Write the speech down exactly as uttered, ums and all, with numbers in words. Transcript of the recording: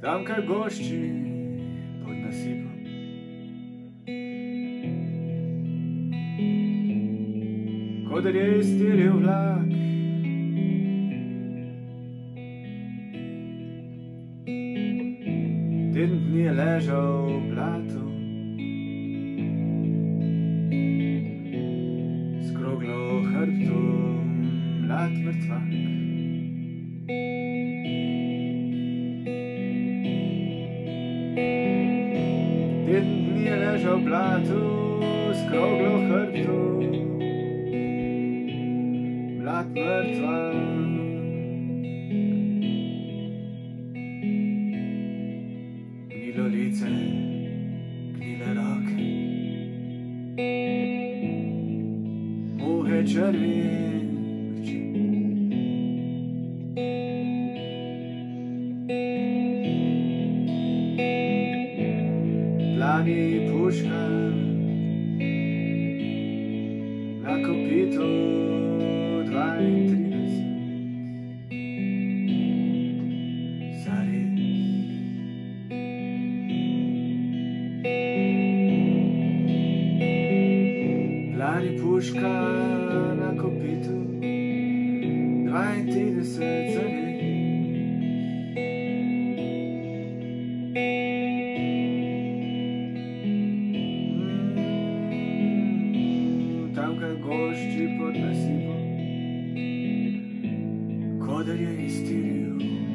Tamkaj gošči pod nasipom. Kodar je iztiril vlak, teden dni je ležal v blatu, s kroglo hrbtom mlad mrtvak. Teden dni je ležal v blatu, s kroglo hrbtom mlad mrtvak. Gnilo lice, gnile roke, muhe, črvi, krči. Dlani puška na kopitu dvaintrideset. Zares. Dlani puška na kopitu dvaintrideset. Zares. Tamkaj gošči pod nasipom, kodar je iztiril